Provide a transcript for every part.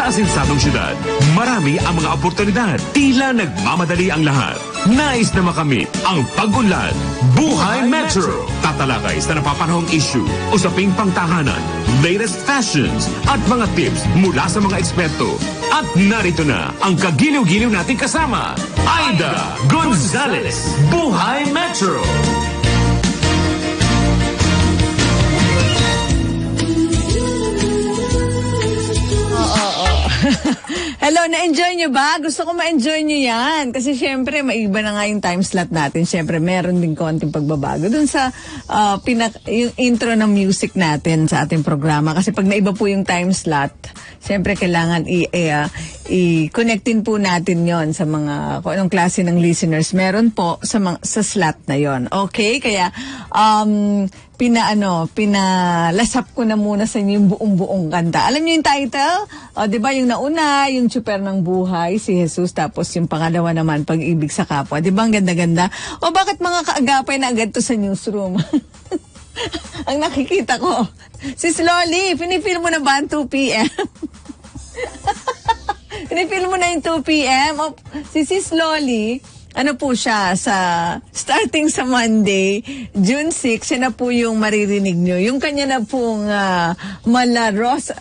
Sa asinsadong syudad, marami ang mga oportunidad. Tila nagmamadali ang lahat. Nais na makamit ang pag-unlad. Buhay Metro! Tatalakay sa napapanahong issue, usaping pangtahanan, latest fashions, at mga tips mula sa mga eksperto. At narito na ang kagiliw-giliw nating kasama, Aida Gonzalez. Buhay Metro! Hello, na-enjoy nyo ba? Gusto ko ma-enjoy nyo yan. Kasi syempre, maiba na nga yung time slot natin. Syempre, meron din konting pagbabago dun sa yung intro ng music natin sa ating programa. Kasi pag naiba po yung time slot, syempre, kailangan i-connectin po natin yon sa mga, kung anong klase ng listeners meron po sa slot na yon. Okay? Kaya, pinalasap ko na muna sa inyo yung buong kanta. Alam niyo yung title? O, di ba yung nauna, yung Tsuper ng Buhay, si Jesus, tapos yung pangalawa naman, Pag-ibig sa Kapwa. Di ba ang ganda-ganda? O bakit mga kaagapay na agad to sa newsroom? Ang nakikita ko, Sis Loli, pinipil mo na ba ang 2 p.m.? Pinipil mo na yung 2 p.m.? O, si Sis Loli, ano po siya, starting sa Monday, June 6, siya na po yung maririnig nyo. Yung kanya na pong malaros,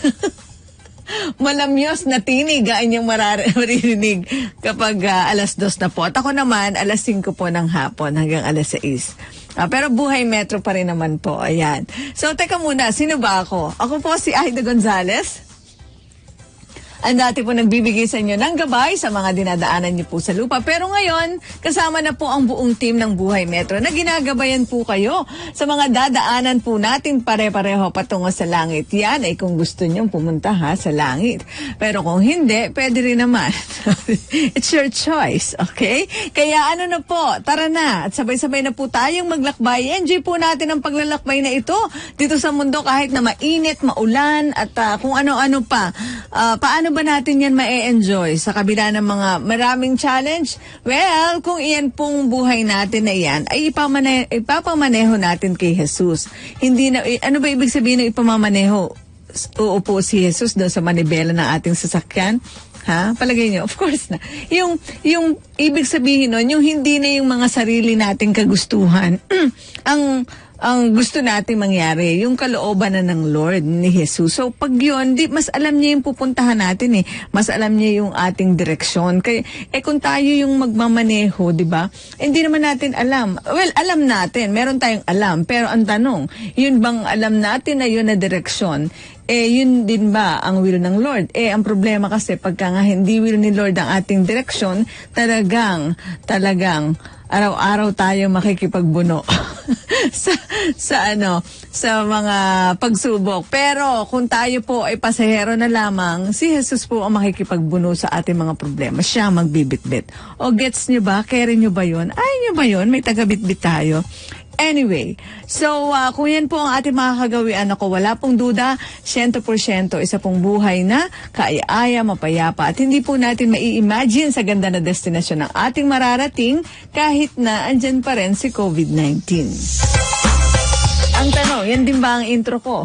malamyos na tinig ang inyong maririnig kapag alas 2 na po. At ako naman, alas 5 po ng hapon hanggang alas 6. Pero Buhay Metro pa rin naman po. Ayan. So, teka muna, sino ba ako? Ako po si Aida Gonzalez. Ang dati po nagbibigay sa inyo ng gabay sa mga dinadaanan niyo po sa lupa. Pero ngayon, kasama na po ang buong team ng Buhay Metro na ginagabayan po kayo sa mga dadaanan po natin pare-pareho patungo sa langit. Yan ay kung gusto niyong pumunta sa langit. Pero kung hindi, pwede rin naman. It's your choice, okay? Kaya ano na po, tara na. At sabay-sabay na po tayong maglakbay. Enjoy po natin ang paglalakbay na ito dito sa mundo kahit na mainit, maulan, at kung ano-ano pa. Paano ba natin yan ma-enjoy sa kabila ng mga maraming challenge? Well, kung iyan pong buhay natin na iyan, ay ipapamaneho natin kay Jesus. Hindi na, ano ba ibig sabihin ng ipamamaneho? Uupo si Jesus doon sa manibela ng ating sasakyan? Ha? Palagay nyo? Of course na. Yung ibig sabihin nun, yung hindi na yung mga sarili nating kagustuhan. ang gusto nating mangyari, yung kalooban na ng Lord ni Jesus. So, pag yun, mas alam niya yung pupuntahan natin eh. Mas alam niya yung ating direksyon. Kaya, kung tayo yung magmamaneho, di ba? Hindi naman natin alam. Well, alam natin. Meron tayong alam. Pero ang tanong, yun bang alam natin na yun na direksyon? Yun din ba ang will ng Lord? Ang problema kasi, pagka nga hindi will ni Lord ang ating direksyon, talagang, araw-araw tayo makikipagbuno sa mga pagsubok. Pero kung tayo po ay pasahero na lamang, si Jesus po ang makikipagbuno sa ating mga problema. Siya magbibitbit. O gets nyo ba? Carry nyo ba yun? Ay nyo ba yun? May tagabitbit tayo. Anyway, so kung yan po ang ating mga kagawian, ako wala pong duda, 100% isa pong buhay na kaaya-aya, mapayapa, at hindi po natin mai-imagine sa ganda na destinasyon ng ating mararating kahit na andyan pa rin si COVID-19. Ang tanong, yan din ba ang intro ko?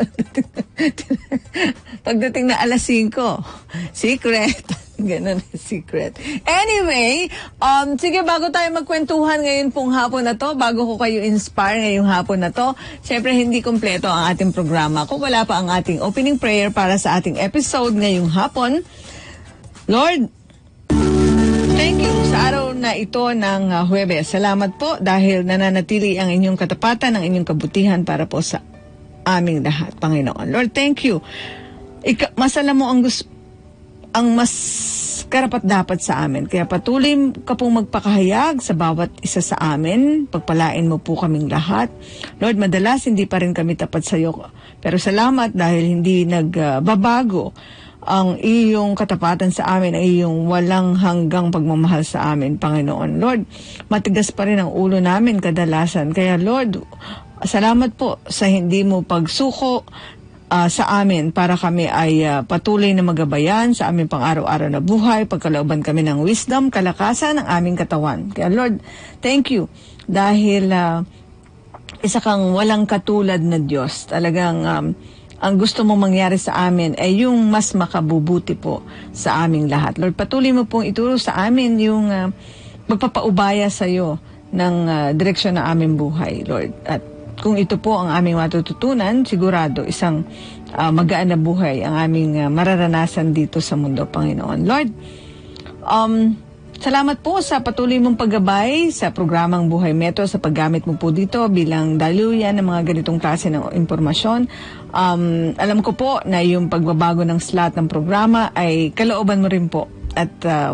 Pagdating na alas 5, secret. Ganun, secret. Anyway, sige, bago tayo magkwentuhan ngayon pong hapon na to, bago ko kayo inspire ngayong hapon na to, syempre hindi kompleto ang ating programa kung wala pa ang ating opening prayer para sa ating episode ngayong hapon. Lord, thank you sa araw na ito ng Huwebes. Salamat po dahil nananatili ang inyong katapatan, ang inyong kabutihan para po sa aming lahat, Panginoon. Lord, thank you. Masala mo ang mas karapat-dapat sa amin. Kaya patuloy ka pong magpakahayag sa bawat isa sa amin. Pagpalain mo po kaming lahat. Lord, madalas hindi pa rin kami tapat sa iyo. Pero salamat dahil hindi nagbabago ang iyong katapatan sa amin, ang iyong walang hanggang pagmamahal sa amin, Panginoon. Lord, matigas pa rin ang ulo namin kadalasan. Kaya Lord, salamat po sa hindi mo pagsuko sa amin para kami ay patuloy na magabayan sa aming pang-araw-araw na buhay, pagkalooban kami ng wisdom, kalakasan ng aming katawan. Kaya Lord, thank you dahil isa kang walang katulad na Diyos. Talagang ang gusto mong mangyari sa amin ay yung mas makabubuti po sa aming lahat. Lord, patuloy mo pong ituro sa amin yung magpapaubaya sa iyo ng direksyon ng aming buhay, Lord. At kung ito po ang aming matututunan, sigurado isang magaan na buhay ang aming mararanasan dito sa mundo, Panginoon. Lord, salamat po sa patuloy mong paggabay sa programang Buhay Metro, sa paggamit mo po dito bilang daluyan ng mga ganitong klase ng impormasyon. Alam ko po na yung pagbabago ng slot ng programa ay kalooban mo rin po. At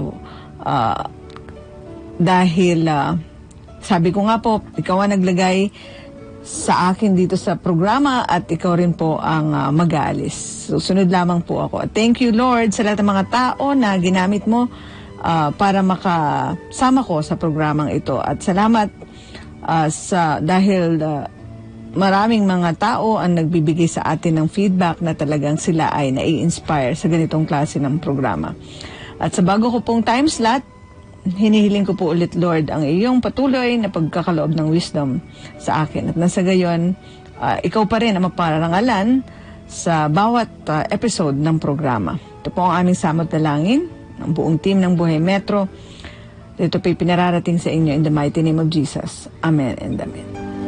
dahil sabi ko nga po, ikaw ang naglagay sa akin dito sa programa at ikaw rin po ang mag-aalis. Susunod lamang po ako. Thank you, Lord, sa lahat ng mga tao na ginamit mo para makasama ko sa programang ito. At salamat dahil maraming mga tao ang nagbibigay sa atin ng feedback na talagang sila ay nai-inspire sa ganitong klase ng programa. At sa bago ko pong time slot, hinihiling ko po ulit, Lord, ang iyong patuloy na pagkakaloob ng wisdom sa akin. At nasa gayon, ikaw pa rin ang maparangalan sa bawat episode ng programa. Ito po ang aming samot na langin, ang buong team ng Buhay Metro. Ito po'y pinararating sa inyo in the mighty name of Jesus. Amen and amen.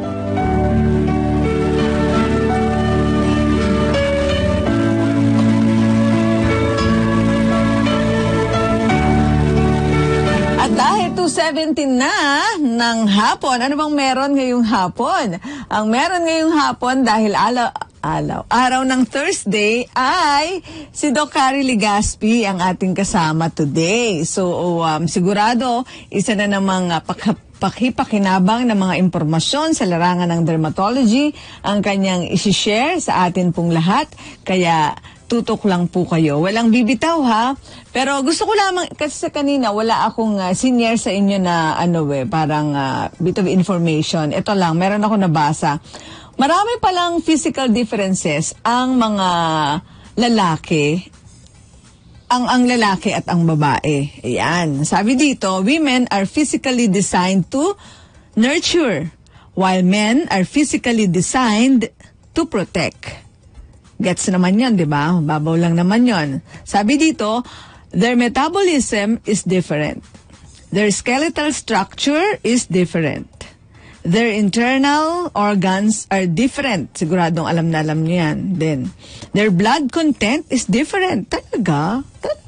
At dahil 2:17 na ng hapon, ano bang meron ngayong hapon? Ang meron ngayong hapon dahil araw ng Thursday ay si Doc Carrie Legaspi ang ating kasama today. So, sigurado, isa na namang pakipakinabang ng mga impormasyon sa larangan ng dermatology ang kanyang isishare sa atin pong lahat. Kaya, tutok lang po kayo. Walang bibitaw ha. Pero gusto ko lamang, kasi sa kanina, wala akong senior sa inyo na parang bit of information. Ito lang, meron ako nabasa. Marami palang physical differences ang mga lalaki, ang lalaki at ang babae. Ayan. Sabi dito, women are physically designed to nurture, while men are physically designed to protect. Gets naman yun, di ba? Babaw lang naman yun. Sabi dito, their metabolism is different. Their skeletal structure is different. Their internal organs are different. Siguradong alam na alam niyo yan. Then, their blood content is different. Talaga?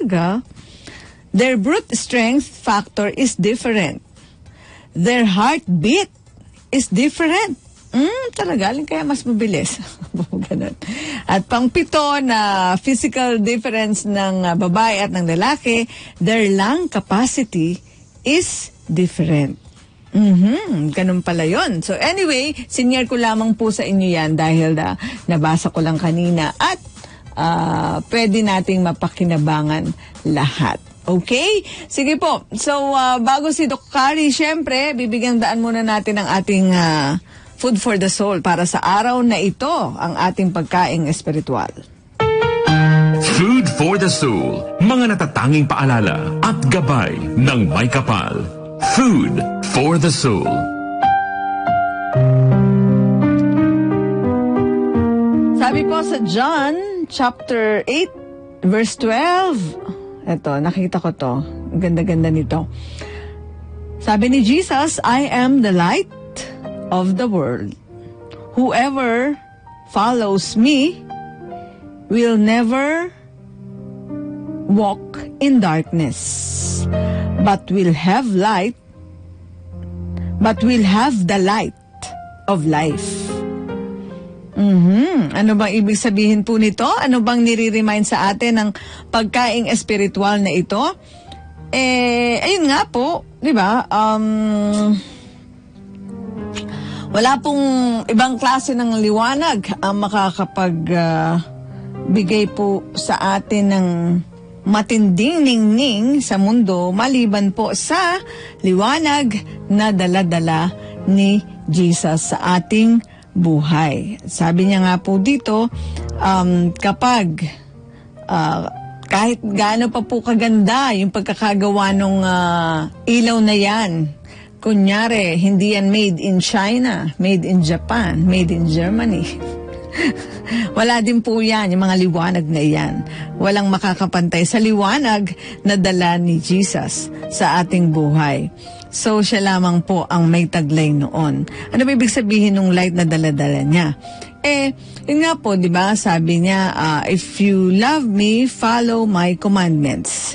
Their brute strength factor is different. Their heartbeat is different. Talaga? Alin kaya mas mabilis? Ganun. At pang-pito na physical difference ng babae at ng lalaki, their lung capacity is different. Ganun pala yun. So anyway, senior ko lamang po sa inyo yan dahil nabasa ko lang kanina at pwede nating mapakinabangan lahat. Okay? Sige po. So bago si Doc Carrie, syempre, bibigyan daan muna natin ang ating food for the soul para sa araw na ito, ang ating pagkaing espiritual. Food for the soul. Mga natatanging paalala at gabay ng may kapal. Food for the soul. Sabi po sa John chapter 8 verse 12. Ito, nakita ko to. Ang ganda-ganda nito. Sabi ni Jesus, I am the light of the world. Whoever follows me will never walk in darkness, but will have the light of life. Ano bang ibig sabihin po nito? Ano bang nire-remind sa atin ng pagkaing espiritual na ito? Ayun nga po, di ba? Wala pong ibang klase ng liwanag ang makakapagbigay po sa atin ng matinding ningning sa mundo maliban po sa liwanag na dala-dala ni Jesus sa ating buhay. Sabi niya nga po dito, kapag kahit gaano pa po kaganda yung pagkakagawa ng ilaw na yan, kunyari, hindi yan made in China, made in Japan, made in Germany. Wala din po yan, yung mga liwanag na iyan. Walang makakapantay sa liwanag na dala ni Jesus sa ating buhay. So, siya lamang po ang may taglay noon. Ano ba ibig sabihin ng light na dala-dala niya? Yun nga po, di ba? Sabi niya, if you love me, follow my commandments.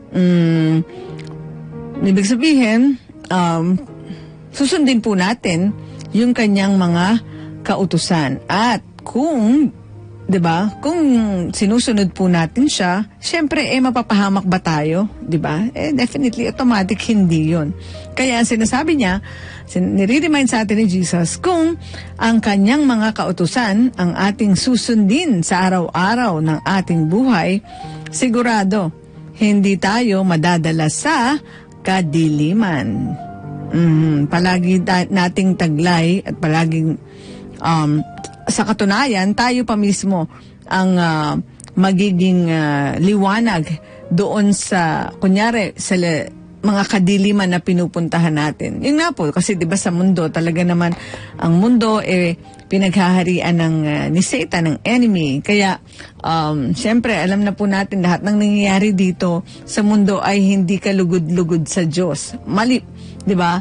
Ibig sabihin, susundin po natin yung kanyang mga kautusan. At kung, 'di ba? Kung sinusunod po natin siya, syempre mapapahamak ba tayo, 'di ba? Definitely automatic hindi 'yon. Kaya sinasabi niya, nire-remind sa atin ni Jesus kung ang kanyang mga kautusan ang ating susundin sa araw-araw ng ating buhay, sigurado hindi tayo madadala sa kadiliman. Palagi nating taglay at palaging sa katunayan, tayo pa mismo ang magiging liwanag doon sa, kunyari, sa mga kadiliman na pinupuntahan natin. Yun nga po, kasi diba sa mundo, talaga naman, ang mundo pinaghaharian ng ni Satan, ng enemy. Kaya, siyempre, alam na po natin, lahat ng nangyayari dito sa mundo ay hindi kalugod-lugod sa Diyos. Mali, diba?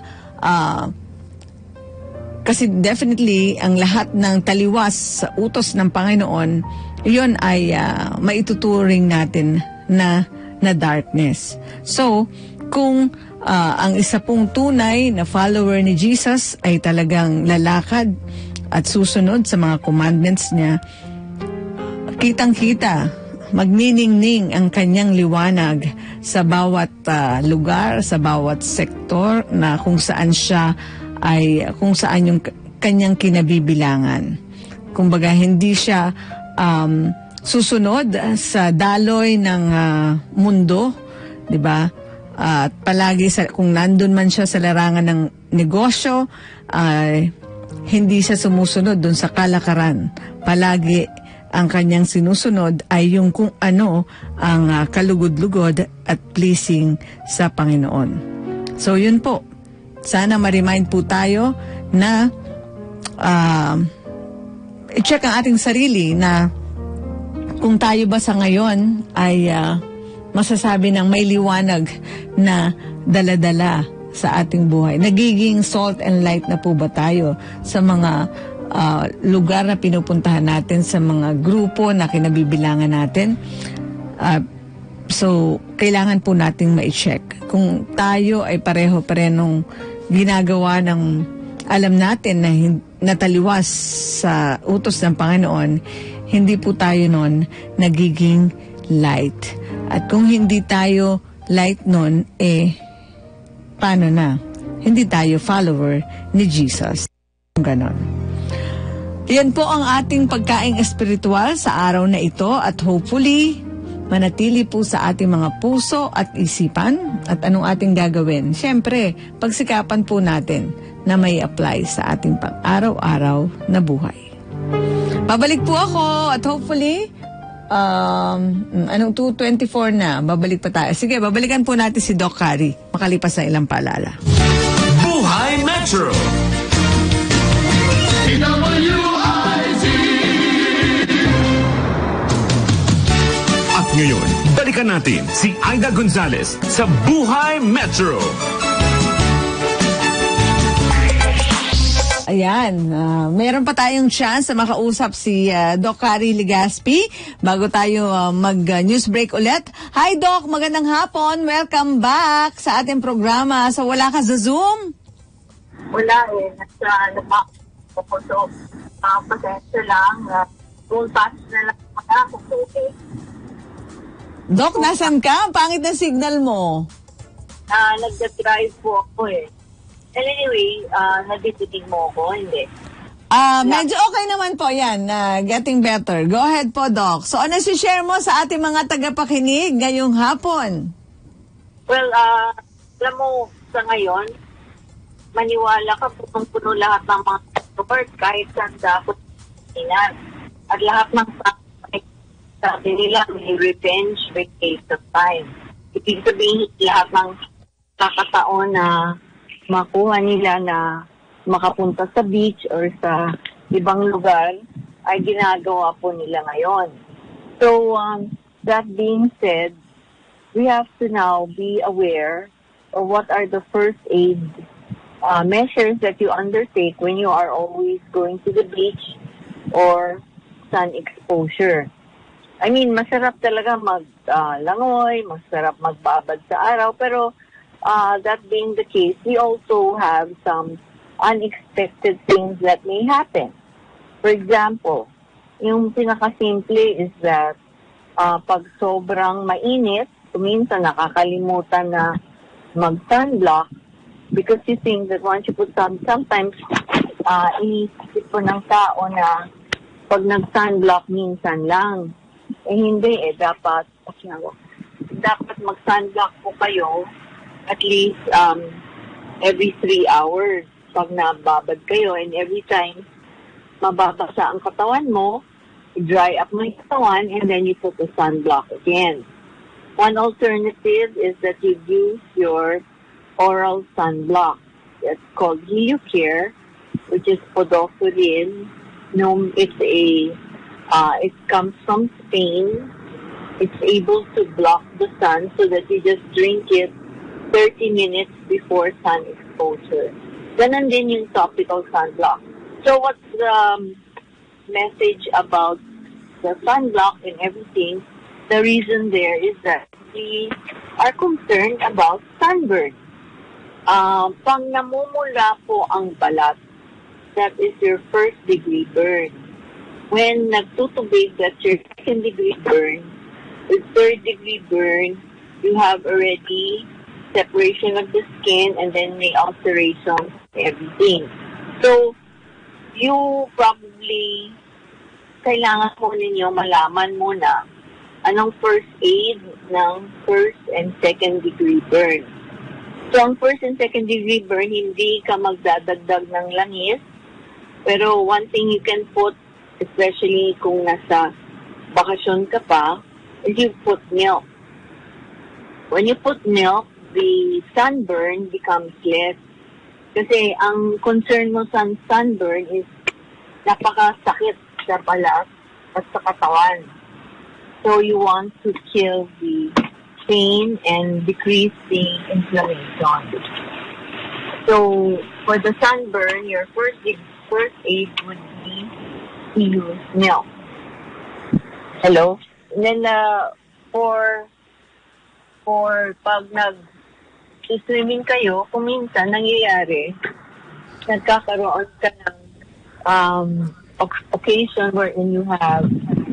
Kasi definitely, ang lahat ng taliwas sa utos ng Panginoon, yun ay maituturing natin na darkness. So, kung ang isa pong tunay na follower ni Jesus ay talagang lalakad at susunod sa mga commandments niya, kitang-kita, magniningning ang kanyang liwanag sa bawat lugar, sa bawat sektor na kung saan siya kung saan yung kanyang kinabibilangan. Kumbaga, hindi siya susunod sa daloy ng mundo, 'di ba? At palagi kung nandun man siya sa larangan ng negosyo, hindi siya sumusunod dun sa kalakaran. Palagi ang kanyang sinusunod ay yung kung ano ang kalugod-lugod at pleasing sa Panginoon. So, yun po. Sana ma-remind po tayo na i-check ang ating sarili na kung tayo ba sa ngayon ay masasabi ng may liwanag na dala-dala sa ating buhay. Nagiging salt and light na po ba tayo sa mga lugar na pinupuntahan natin, sa mga grupo na kinabibilangan natin? So, kailangan po nating ma-check kung tayo ay pareho-parenong ginagawa ng alam natin na nataliwas sa utos ng Panginoon, hindi po tayo nun nagiging light. At kung hindi tayo light nun, paano na? Hindi tayo follower ni Jesus. Ganon. Yan po ang ating pagkaing espiritual sa araw na ito at hopefully, manatili po sa ating mga puso at isipan. At anong ating gagawin? Siyempre, pagsikapan po natin na may apply sa ating pang-araw-araw na buhay. Babalik po ako at hopefully, 2:24 na, babalik pa tayo. Sige, babalikan po natin si Doc Carrie makalipas na ilang paalala. Buhay Metro! At ngayon, balikan natin si Aida Gonzalez sa Buhay Metro. Ayan, meron pa tayong chance na makausap si Doc Carrie Legaspi bago tayo mag-news break ulit. Hi Doc, magandang hapon. Welcome back sa ating programa. So wala ka sa Zoom? Wala nasa labak ko. So, pasensya lang. Full pass na lang ako. Okay. Doc, nasan ka? Pangit na signal mo. Nagda-drive po ako Anyway, nabititig mo ako, hindi? Medyo okay naman po yan. Getting better. Go ahead po, Doc. So, ano si-share mo sa ating mga tagapakinig ngayong hapon? Well, alam mo, sa ngayon, maniwala ka punong-puno lahat ng mga support kahit saan dapat sinan. At lahat ng sabi nila, may revenge with taste of time. Ibig sabihin, lahat ng kakataon na makuha nila na makapunta sa beach or sa ibang lugar ay ginagawa po nila ngayon. So, that being said, we have to now be aware of what are the first aid measures that you undertake when you are always going to the beach or sun exposure. I mean, masarap talaga maglangoy, masarap magbabad sa araw, pero that being the case, we also have some unexpected things that may happen. For example, yung pinakasimple is that pag sobrang mainit, minsan nakakalimutan na mag-sunblock because you think that once you put sometimes iisip po ng tao na pag nag-sunblock minsan lang. Hindi dapat mag-sunblock po kayo at least every 3 hours pag nababad kayo, and every time mababasa ang katawan mo, dry up mo yung katawan, and then you put the sunblock again. One alternative is that you use your oral sunblock. It's called Heliocare, which is podophyrin. It comes from Spain. It's able to block the sun so that you just drink it 30 minutes before sun exposure. Ganon din yung topical sunblock. So what's the message about the sunblock and everything? The reason there is that we are concerned about sunburn. Pag namumula po ang balat, that is your first degree burn. When nagtutubig, that's your second degree burn. With third degree burn, you have already separation of the skin and then may ulceration and everything. So, you probably kailangan po ninyo malaman muna anong first aid ng first and second degree burn. So, ang first and second degree burn, hindi ka magdadagdag ng langis. Pero one thing you can put, especially kung nasa bakasyon ka pa, is you put milk. When you put milk, the sunburn becomes less. Kasi ang concern mo sa sunburn is napakasakit sa balat at sa katawan. So you want to kill the pain and decrease the inflammation. So for the sunburn, your first aid would be to use milk. Hello? And then for pag swimming kayo, kung minsan nangyayari, nagkakaroon ka ng occasion wherein you have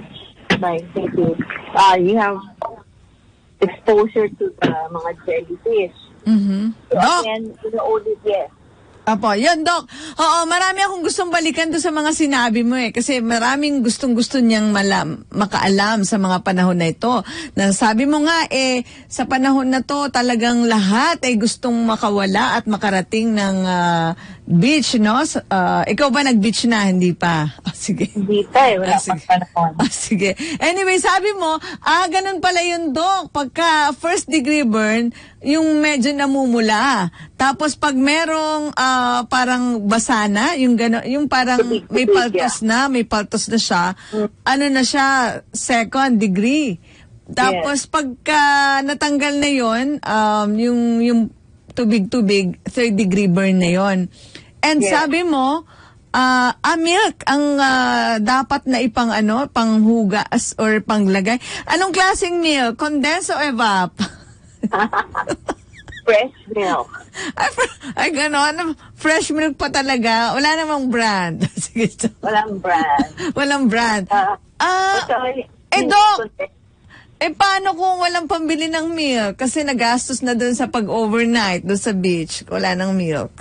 you have exposure to the mga jellyfish. Mm-hmm. So again, yes. Apo, yun, Doc. Oo, marami akong gustong balikan doon sa mga sinabi mo kasi maraming gustong-gusto niyang makaalam sa mga panahon na ito. Sabi mo nga, sa panahon na to, talagang lahat ay gustong makawala at makarating ng beach, no? Ikaw ba nag-beach na? Hindi pa? Sige. Hindi pa wala pang panahon. Sige. Anyway, sabi mo, ganun pala yun, Doc. Pagka first degree burn, yung medyo namumula. Tapos pag merong parang basa na, yung gano, yung parang may paltos na siya, ano na siya, second degree. Tapos pagka natanggal na yon, yung tubig-tubig, third degree burn na yon. And sabi mo, milk ang dapat na panghugas or panglagay. Anong klaseng milk? Condensed o evap? Fresh milk. Ay, gano'n. Fresh milk pa talaga. Wala namang brand. Sige. Walang brand. Walang brand. Doc, paano kung walang pambili ng milk? Kasi nagastos na dun sa pag-overnight, dun sa beach. Wala ng milk.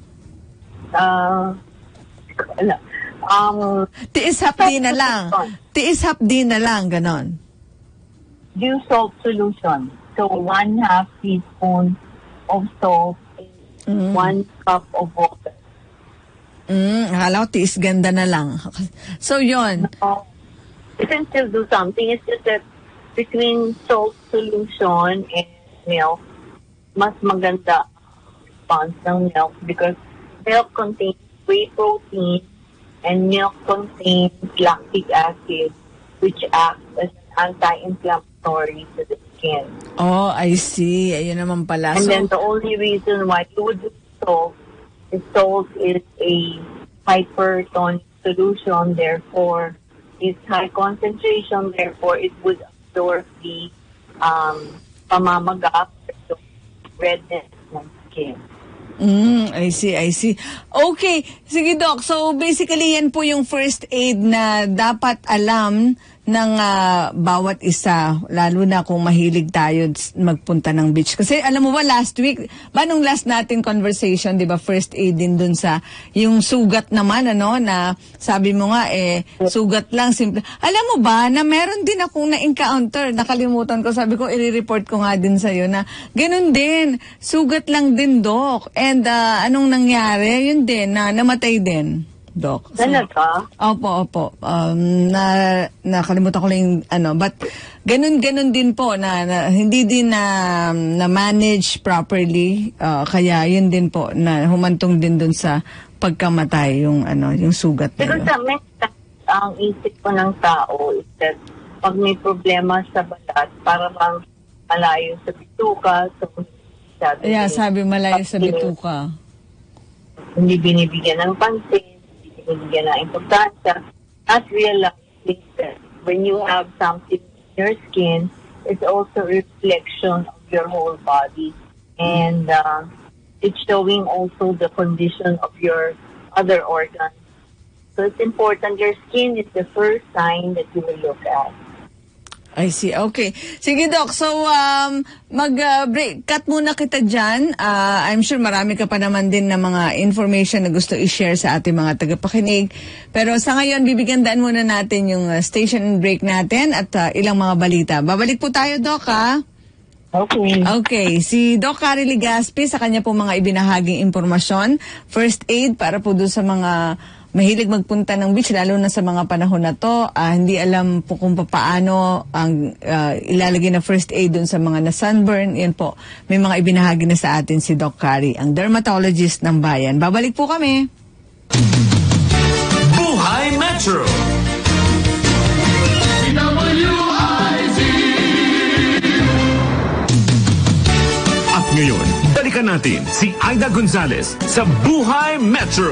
Tiis hapdi na lang. Tiis hapdi na lang, gano'n. Dew salt solution. So, 1/2 teaspoon of salt, 1 cup of water. Akala ko tiis ganda na lang. So, yun. You can still do something. It's just that between salt solution and milk, mas maganda response ng milk because milk contains whey protein And milk contains lactic acid, which acts as an anti-inflammatory to the skin. Oh, I see. Ayun naman pala. And then the only reason why you would use salt is a hypertonic solution, therefore it's high concentration, therefore it would absorb the pamamaga, the redness ng skin. I see. Okay, sige Doc. So basically yan po yung first aid na dapat alam ng bawat isa, lalo na kung mahilig tayo magpunta ng beach. Kasi alam mo ba, last week, nung last natin conversation, di ba, first aid din dun sa yung sugat naman, na sabi mo nga, sugat lang, simple. Alam mo ba, na meron din akong na-encounter, nakalimutan ko, sabi ko, i-report ko nga din sa'yo na ganun din, sugat lang din, Doc. And anong nangyari? Yun din, namatay din. Doc. Talaga? Opo. Nakalimutan ko lang but ganun din po na hindi din na manage properly, kaya yun din po na humantong din dun sa pagkamatay yung sugat na Pero sa ang isip ko ng tao is that pag may problema sa balat, para bang malayo sa bituka, sabi malayo sa bituka. Hindi binibigyan ng pansin, binigyan ng importansya, not realizing that when you have something in your skin, it's also a reflection of your whole body. And it's showing also the condition of your other organs. So it's important. Your skin is the first sign that you will look at. I see. Okay. Sige, Doc. So, mag-break. Cut muna kita dyan. I'm sure marami ka pa naman din na mga information na gusto i-share sa ating mga tagapakinig. Pero sa ngayon, bibigyan daan muna natin yung station break natin at ilang mga balita. Babalik po tayo, Doc, ha? Okay. Okay. Si Doc Carrie Legaspi sa kanya po mga ibinahaging impormasyon. First aid para po doon sa mga mahilig magpunta ng beach, lalo na sa mga panahon na to, hindi alam po kung paano ang ilalagay na first aid dun sa mga na-sunburn. Yan po, may mga ibinahagi na sa atin si Doc Carrie, ang dermatologist ng bayan. Babalik po kami. Buhay Metro! At ngayon, balikan natin si Aida Gonzalez sa Buhay Metro!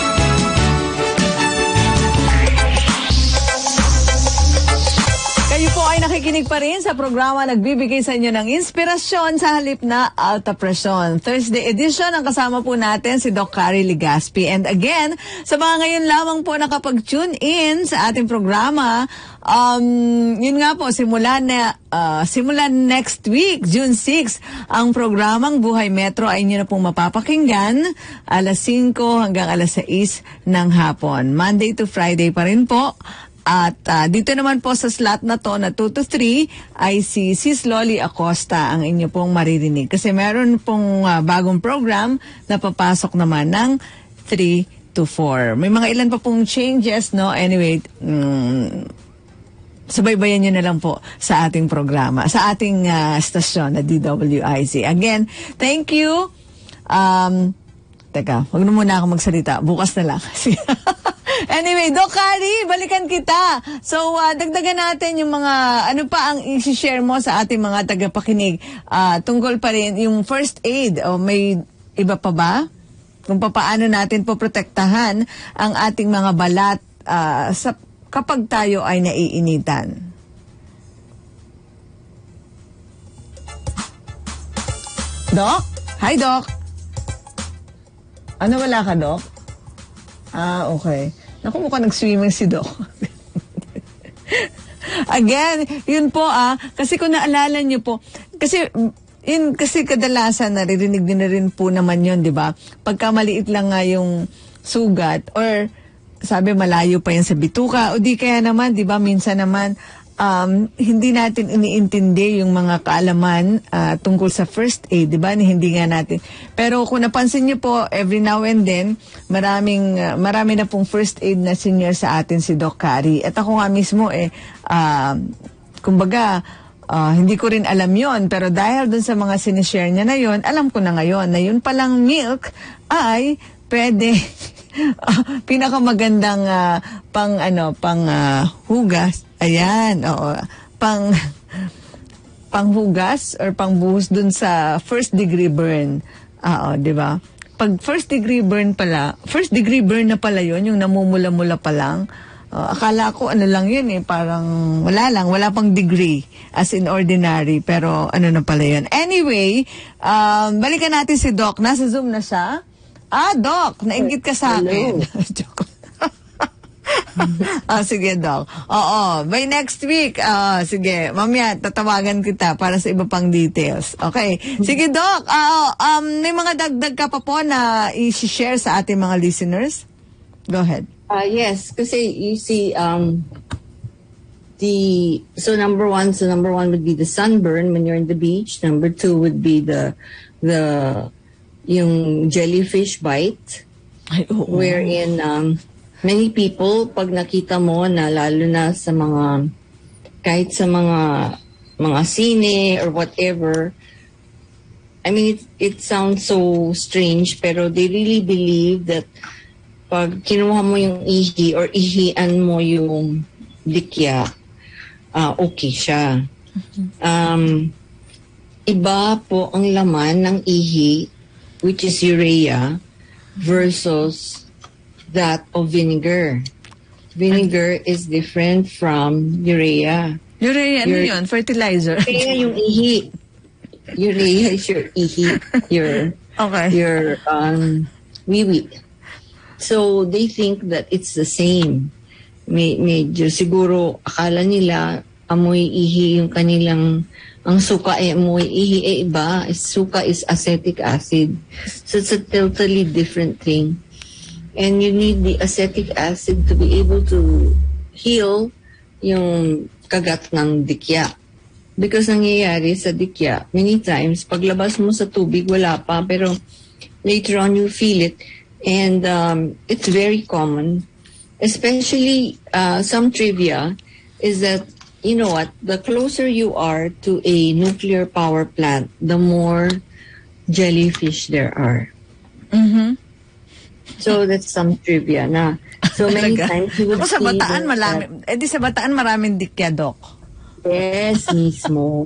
Kayo po ay nakikinig pa rin sa programa nagbibigay sa inyo ng inspirasyon sa halip na alta presyon. Thursday edition, ang kasama po natin si Doc Carrie Legaspi. And again, sa mga ngayon lamang po nakapag-tune in sa ating programa, yun nga po, simula next week, June 6, ang programang Buhay Metro ay inyo na pong mapapakinggan alas 5 hanggang alas 6 ng hapon. Monday to Friday pa rin po. At dito naman po sa slot na to na 2 to 3 ay si Sis Loli Acosta ang inyo pong maririnig. Kasi meron pong bagong program na papasok naman ng 3 to 4. May mga ilan pa pong changes, no? Anyway, sabaybayan nyo na lang po sa ating programa, sa ating stasyon na DWIZ. Again, thank you. Teka, wag na muna ako magsalita. Bukas na lang. Anyway, Doc Carrie, balikan kita. So, dagdagan natin yung mga, ano pa ang i-share mo sa ating mga tagapakinig tungkol pa rin yung first aid. O may iba pa ba? Kung paano natin po protektahan ang ating mga balat kapag tayo ay naiinitan. Doc? Hi, Doc. Ano, wala ka, Doc? Okay. Naku, mukhang nag-swimming si Doc. Again, yun po kasi kung naalala nyo po, kasi kadalasan naririnig din na rin po naman yun, di ba? Pagka maliit lang nga yung sugat, or sabi malayo pa yan sa bituka, o di kaya naman, di ba, minsan naman, hindi natin iniintindi yung mga kaalaman tungkol sa first aid, di ba? Hindi nga natin. Pero kung napansin niyo po, every now and then, marami na pong first aid na senior sa atin si Doc Carrie. At ako nga mismo, kumbaga, hindi ko rin alam yon, pero dahil dun sa mga sinishare niya na yon, alam ko na ngayon na yun palang milk ay pwede pinakamagandang hugas. Ayan, oo. Panghugas or pangbuhos dun sa first degree burn. Oo, 'di ba? Pag first degree burn na pala 'yon, yung namumula-mula pa lang. Akala ko ano lang 'yun parang wala pang degree as in ordinary, pero ano na pala 'yun. Anyway, balikan natin si Doc. Nasa Zoom na siya. Doc, nainggit ka sa akin. Joke. Sige, Doc. Oo, by next week, sige, mamaya tatawagan kita para sa iba pang details. Okay. Sige, Doc. May mga dagdag ka pa po na i-share sa ating mga listeners? Go ahead. Yes, kasi you see, number one would be the sunburn when you're in the beach. Number two would be yung jellyfish bite, wherein many people, pag nakita mo na lalo na sa kahit sa mga sine or whatever, I mean, it sounds so strange, pero they really believe that pag kinuha mo yung ihi or ihian mo yung dikya, okay siya. Iba po ang laman ng ihi, which is urea, versus that of vinegar. Vinegar is different from urea. Urea, ano yun? Fertilizer? Urea yung ihi. Urea is your ihi. Your wiwi. So, they think that it's the same. Medyo siguro, akala nila, amoy ihi yung kanilang, ang suka amoy ihi iba. Suka is acetic acid. So, it's a totally different thing. And you need the acetic acid to be able to heal yung kagat ng dikya. Because nangyayari sa dikya, many times, paglabas mo sa tubig, wala pa, pero later on you feel it. And it's very common. Especially, some trivia is that, you know what, the closer you are to a nuclear power plant, the more jellyfish there are. Mm-hmm. So that's some trivia na. So many times you would sa Bataan sa Bataan maraming dikya, Doc. Yes, mismo.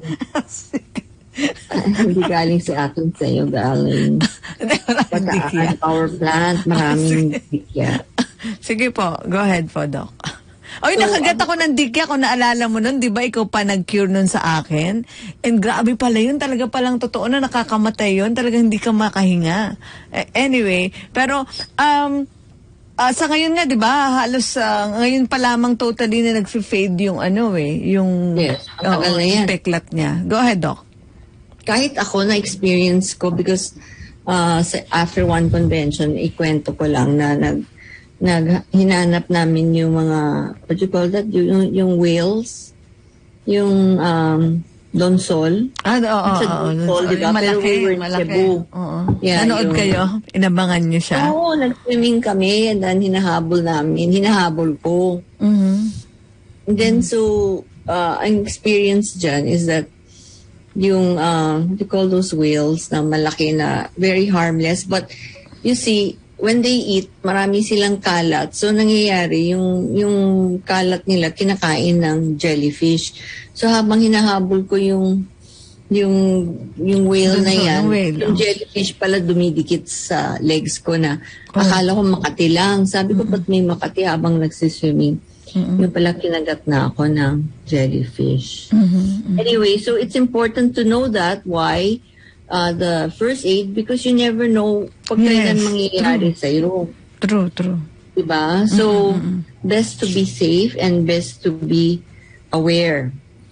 Hindi galing sa akin sa iyo, galing. Bataan power plant, maraming dikya. Sige po, go ahead po, Doc. Oy, nakagat ako ng dikya, kung naalala mo nun, di ba ikaw pa nag-cure nun sa akin? And grabe pala yun, talaga palang totoo na nakakamatay yun, talaga hindi ka makahinga. Anyway, pero sa ngayon nga, di ba, halos ngayon pa lamang totally na nag-fade yung yung yes, na yan. peklat niya. Go ahead, Doc. Kahit ako na-experience ko because after one convention, ikwento ko lang na hinanap namin yung mga, what you call that, yung whales, yung donsol. Donsol, diba? Malaki, pero we were in Cebu. Yeah, nanood kayo? Inabangan niyo siya? Oo, nag-swimming kami and then hinahabol ko. Mm-hmm. And then ang experience dyan is that yung, what you call those whales na malaki na very harmless, but you see, when they eat, marami silang kalat. So, nangyayari, yung kalat nila, kinakain ng jellyfish. So, habang hinahabol ko yung whale na yan, yung jellyfish pala dumidikit sa legs ko na akala ko Makati lang. Sabi ko, ba't may Makati habang nagsiswimming? Yung pala kinagat na ako ng jellyfish. Anyway, so it's important to know that why the first aid, because you never know pag kailan mangyayari sa'yo. True. Diba? So, best to be safe and best to be aware.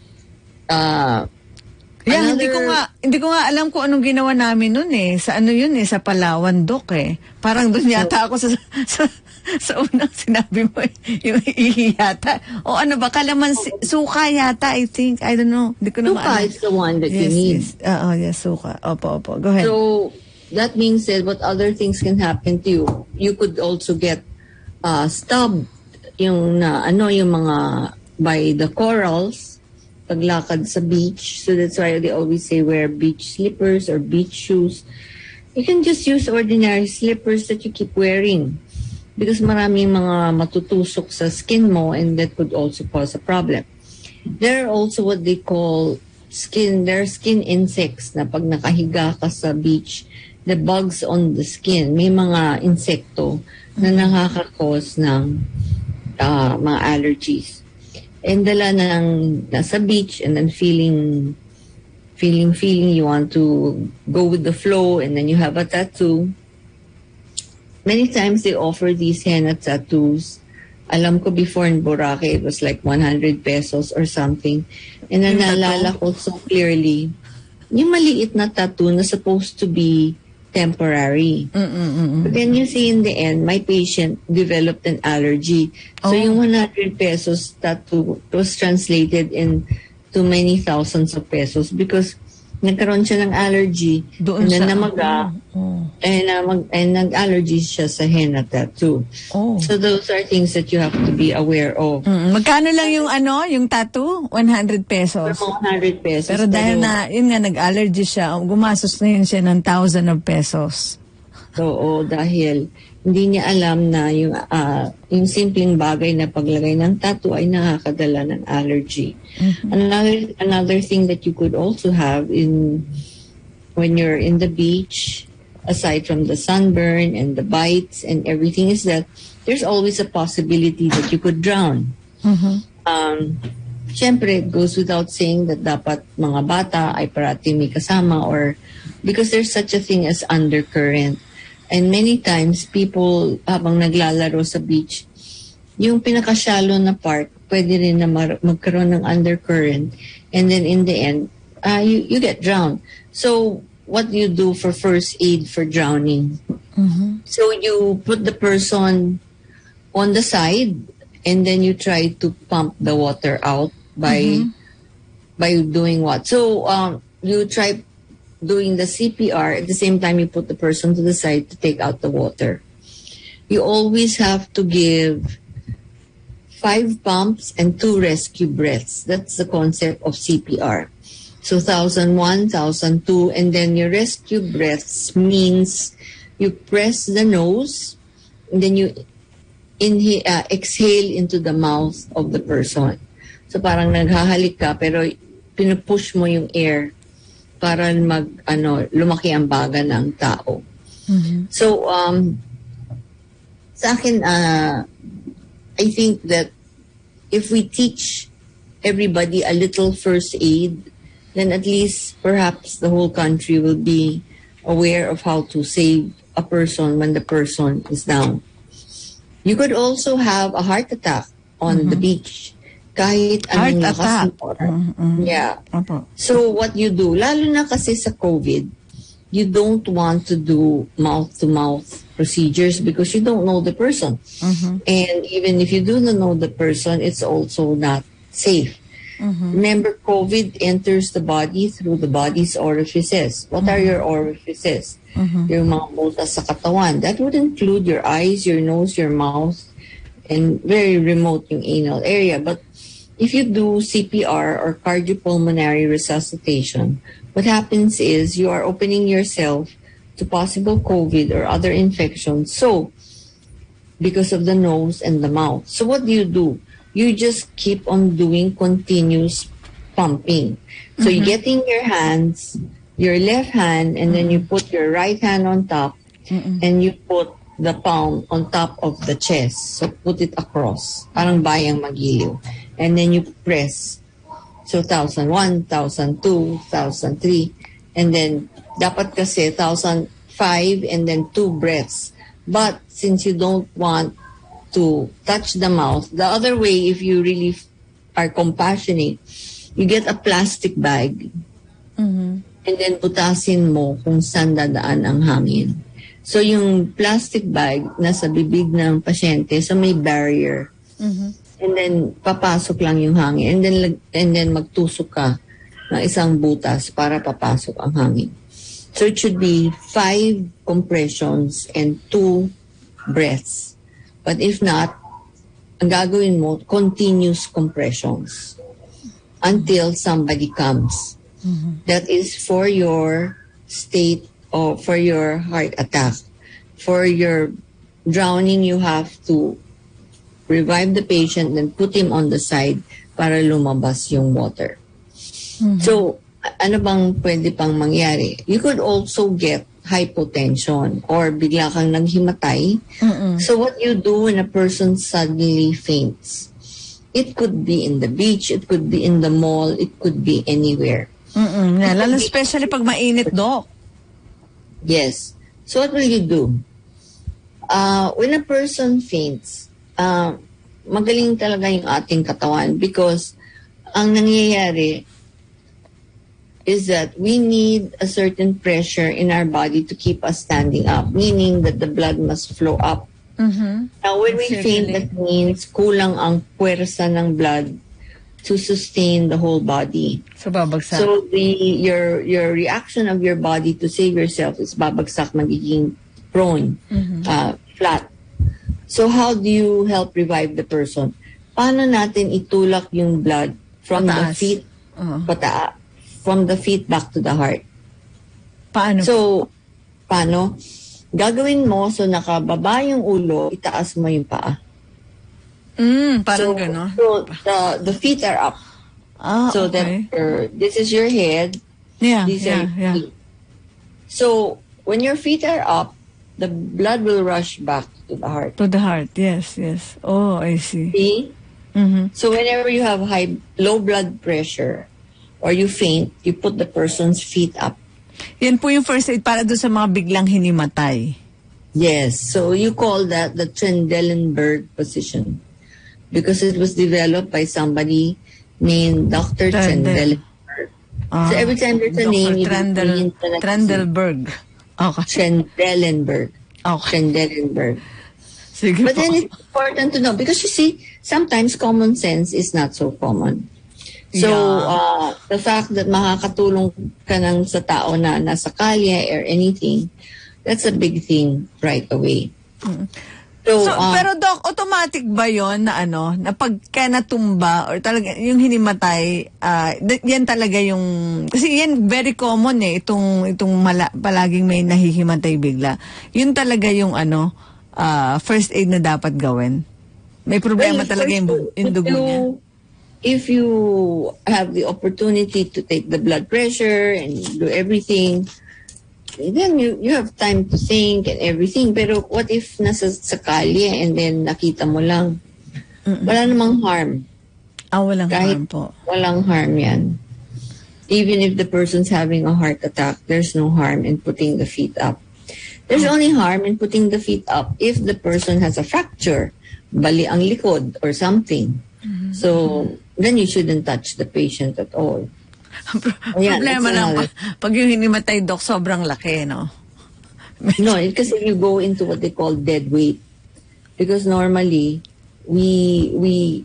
Hindi ko nga alam kung anong ginawa namin nun sa sa Palawan, Doc Parang doon yata ako sa unang sinabi mo yung ihi yata. O ano ba, suka yata, I think. I don't know. Hindi ko na suka is the one that you need. Yes, suka. Opo. Go ahead. So, that means that what other things can happen to you. You could also get stabbed yung mga by the corals paglakad sa beach. So that's why they always say wear beach slippers or beach shoes. You can just use ordinary slippers that you keep wearing. because maraming mga matutusok sa skin mo and that could also cause a problem. There are also what they call skin insects na pag nakahiga ka sa beach, the bugs on the skin, may mga insekto na nakaka-cause ng mga allergies. And dala ng nasa beach and then feeling you want to go with the flow and then you have a tattoo. Many times they offer these henna tattoos. Alam ko before in Boracay, it was like 100 pesos or something. And then naalala ko so clearly, yung maliit na tattoo na supposed to be temporary. But then you see in the end, my patient developed an allergy. So yung 100 pesos tattoo was translated into many thousands of pesos because nagkaroon siya ng allergy Doon and then sa namaga and nag-allergy siya sa henna tattoo. So those are things that you have to be aware of. Magkano lang yung tattoo? 100 pesos. 100 pesos. Pero dahil yun nga, nag-allergy siya, gumastos na yun siya ng thousands of pesos. Oo, dahil hindi niya alam na yung simpleng bagay na paglagay ng tattoo ay nakakadala ng allergy. Another thing that you could also have when you're in the beach, aside from the sunburn and the bites and everything, is that there's always a possibility that you could drown. Siyempre, it goes without saying that dapat mga bata ay parating may kasama or because there's such a thing as undercurrent. And many times, people, habang naglalaro sa beach, yung pinaka-shallow na part, pwede rin na magkaroon ng undercurrent. And then in the end, you get drowned. So, what do you do for first aid for drowning? So, you put the person on the side, and then you try to pump the water out by doing what? So, you try doing the CPR, at the same time you put the person to the side to take out the water. You always have to give 5 pumps and 2 rescue breaths. That's the concept of CPR. So 1001, 1002, and then your rescue breaths means you press the nose and then you exhale into the mouth of the person. So parang naghahalik ka pero pinupush mo yung air para lumaki ang baga ng tao. So, sa akin, I think that if we teach everybody a little first aid, then at least perhaps the whole country will be aware of how to save a person when the person is down. You could also have a heart attack on the beach. Kahit anong lakas mo. Yeah. So what you do, lalo na kasi sa COVID, you don't want to do mouth-to-mouth procedures because you don't know the person. And even if you do not know the person, it's also not safe. Remember, COVID enters the body through the body's orifices. What are your orifices? Yung mga butas sa katawan. That would include your eyes, your nose, your mouth, and very remote yung anal area. But if you do CPR or cardiopulmonary resuscitation, what happens is you are opening yourself to possible COVID or other infections. So, because of the nose and the mouth. So what do? You just keep on doing continuous pumping. So you get in your hands, your left hand, and then you put your right hand on top, and you put the palm on top of the chest. So put it across, parang bayang magiliw. And then you press. So 1001, 1002, 1003. And then, dapat kasi 1005 and then 2 breaths. But since you don't want to touch the mouth, the other way, if you really are compassionate, you get a plastic bag. And then putasin mo kung saan dadaan ang hangin. So yung plastic bag nasa bibig ng pasyente, so may barrier. And then papasok lang yung hangin. And then magtusok ka ng isang butas para papasok ang hangin. So it should be 5 compressions and 2 breaths. But if not, ang gagawin mo, continuous compressions until somebody comes. That is for your state or for your heart attack. For your drowning, you have to revive the patient and put him on the side para lumabas yung water. So, ano bang pwede pang mangyari? You could also get hypotension or bigla kang naghimatay. So what you do when a person suddenly faints? It could be in the beach, it could be in the mall, it could be anywhere. Yeah, lalo especially pag mainit, Doc. Yes. So what will you do? When a person faints, magaling talaga yung ating katawan because ang nangyayari is that we need a certain pressure in our body to keep us standing up, meaning that the blood must flow up. Now, when we faint, that means kulang ang puwersa ng blood to sustain the whole body. So, babagsak. So, your reaction of your body to save yourself is babagsak, magiging prone, flat. So, how do you help revive the person? Paano natin itulak yung blood from the feet from the feet back to the heart? Paano? So, paano? Gagawin mo, so nakababa yung ulo, itaas mo yung paa. Parang gano'n. So, the feet are up. So okay. that this is your head. Yeah, These are your feet. So, when your feet are up, the blood will rush back to the heart. To the heart, yes. Oh, I see. See? So, whenever you have low blood pressure or you faint, you put the person's feet up. Yan po yung first aid para doon sa mga biglang hinimatay. Yes. So you call that the Trendelenburg position because it was developed by somebody named Dr. Trendelenburg. So every time there's a name, Trendelenburg. Okay. Trendelenburg. Okay. Trendelenburg. Sige But po. then it's important to know because you see, sometimes common sense is not so common. So, the fact that makakatulong ka ng sa tao na nasa kalye or anything, that's a big thing right away. So, pero Doc, automatic ba yon na na pagka natumba or talaga yung hinimatay, yan talaga yung, kasi yan very common itong palaging may nahihimatay bigla. Yun talaga yung first aid na dapat gawin. May problema talaga yung dugo niya. If you have the opportunity to take the blood pressure and do everything, then you have time to think and everything. Pero what if nasa sa kalye and then nakita mo lang? Wala namang harm. Walang harm po. Walang harm yan. Even if the person's having a heart attack, there's no harm in putting the feet up. There's only harm in putting the feet up if the person has a fracture, bali ang likod or something. So, then you shouldn't touch the patient at all. Problema lang pag yung hinimatay, Doc, sobrang laki, no? No, kasi you go into what they call dead weight. Because normally, we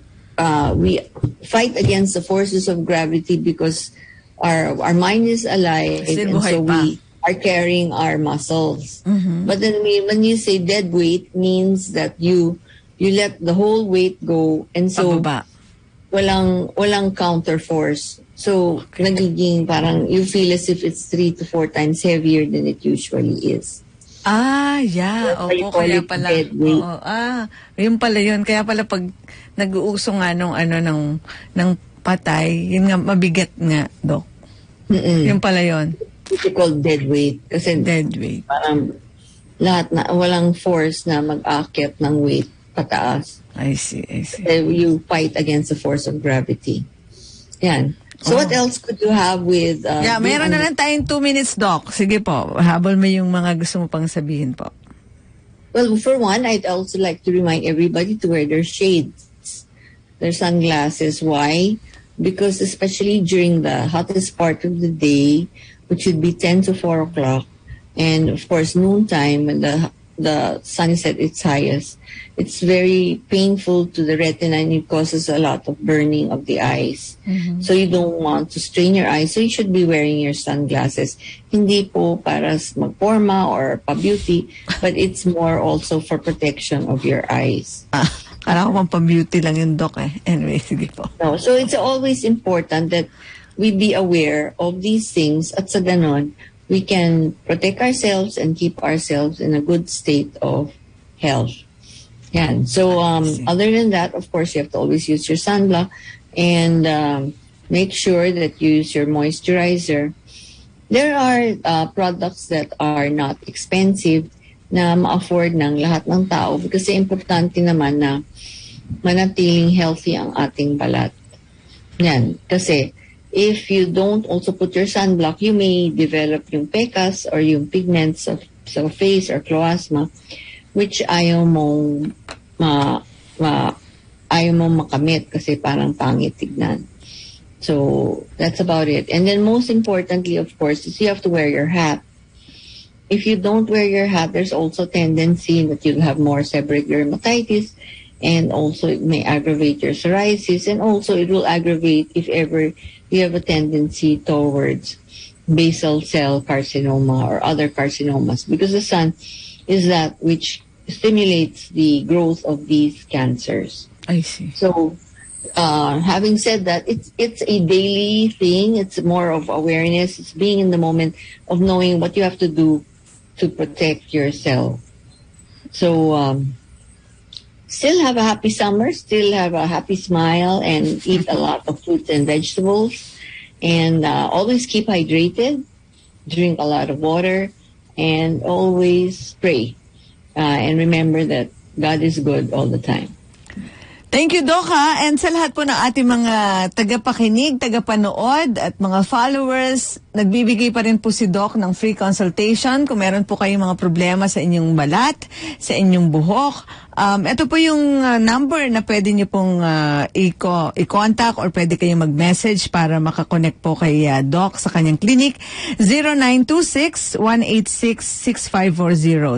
fight against the forces of gravity because our mind is alive and so we are carrying our muscles. But then when you say dead weight, means that you let the whole weight go and so walang counter force. So nagiging parang you feel as if it's 3 to 4 times heavier than it usually is. Yeah. Opo, kaya pala. Yun pala yun. Kaya pala pag nag-uuso nga ng patay, yun nga mabigat nga, Doc. Yun pala yun. It's called dead weight. Kasi dead weight. Parang lahat na, walang force na mag-akit ng weight pataas. I see. You fight against the force of gravity. Yan. So what else could you have with... meron na lang tayong 2 minutes, Doc. Sige po, habol mo yung mga gusto mo pang sabihin po. Well, for one, I'd also like to remind everybody to wear their shades, their sunglasses. Why? Because especially during the hottest part of the day, which would be 10 to 4 o'clock, and of course noontime when the sun is at its highest, it's very painful to the retina and it causes a lot of burning of the eyes. So you don't want to strain your eyes, so you should be wearing your sunglasses. Hindi po para magporma or pa-beauty, but it's more also for protection of your eyes. Kala ko pa-beauty lang yung, Doc Anyway, sige po. No, so it's always important that we be aware of these things at sa ganon, we can protect ourselves and keep ourselves in a good state of health. Yan. So, other than that, of course, you have to always use your sunblock and make sure that you use your moisturizer. There are products that are not expensive na ma-afford ng lahat ng tao kasi importante naman na manatiling healthy ang ating balat. Yan. Kasi if you don't also put your sunblock, you may develop yung pecas or yung pigments of sa face or chloasma, which ayaw mong makamit kasi parang pangit tignan. So, that's about it. And then most importantly, of course, is you have to wear your hat. If you don't wear your hat, there's also tendency that you'll have more seborrheic dermatitis, and also it may aggravate your psoriasis, and also it will aggravate if ever you have a tendency towards basal cell carcinoma or other carcinomas, because the sun is that which stimulates the growth of these cancers. I see. So, having said that, it's a daily thing. It's more of awareness. It's being in the moment of knowing what you have to do to protect yourself. So, still have a happy summer, still have a happy smile, and eat a lot of fruits and vegetables. And always keep hydrated, drink a lot of water, and always pray. And remember that God is good all the time. Thank you, Doc, ha? And sa lahat po ng ating mga tagapakinig, tagapanood at mga followers, nagbibigay pa rin po si Doc ng free consultation kung meron po kayong mga problema sa inyong balat, sa inyong buhok. Ito po yung number na pwede nyo pong i-contact or pwede kayong mag-message para makakonect po kay Doc sa kanyang clinic. 0926-186-6540.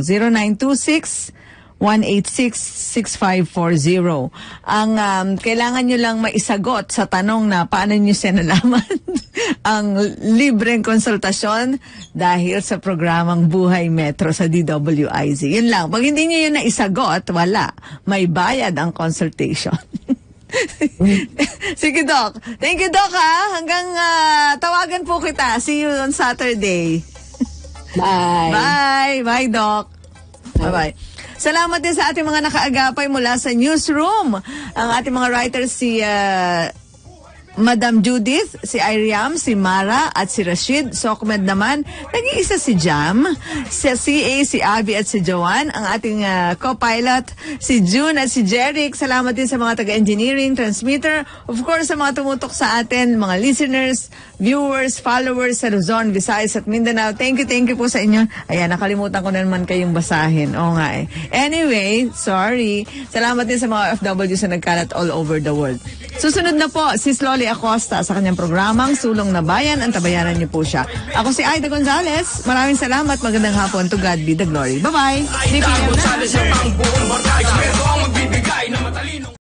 0926-186-6540. Ang kailangan nyo lang maisagot sa tanong na paano nyo siya nalaman ang libreng konsultasyon dahil sa programang Buhay Metro sa DWIZ. Yun lang. Pag hindi nyo yun naisagot, wala. May bayad ang consultation. Sige, Doc. Thank you, Doc, ha? Hanggang tawagan po kita. See you on Saturday. Bye. Bye. Bye, Doc. Bye-bye. Salamat din sa ating mga nakaagapay mula sa newsroom. Ang ating mga writers si Madam Judith, si Iriam, si Mara, at si Rashid. Sokmed naman, nag-iisa si Jam, si CA, si Abby, at si Joanne. Ang ating co-pilot, si June at si Jeric. Salamat din sa mga taga-engineering, transmitter. Of course, sa mga tumutok sa atin, mga listeners, viewers, followers sa Luzon, Visayas at Mindanao. Thank you po sa inyo. Ayan, nakalimutan ko na naman kayong basahin. Oo nga eh. Anyway, sorry. Salamat din sa mga FW sa nagkalat all over the world. Susunod na po, si Loli Acosta sa kanyang programang Sulong na Bayan. Antabayanan niyo po siya. Ako si Aida Gonzalez. Maraming salamat. Magandang hapon. To God be the glory. Bye-bye. DPM na.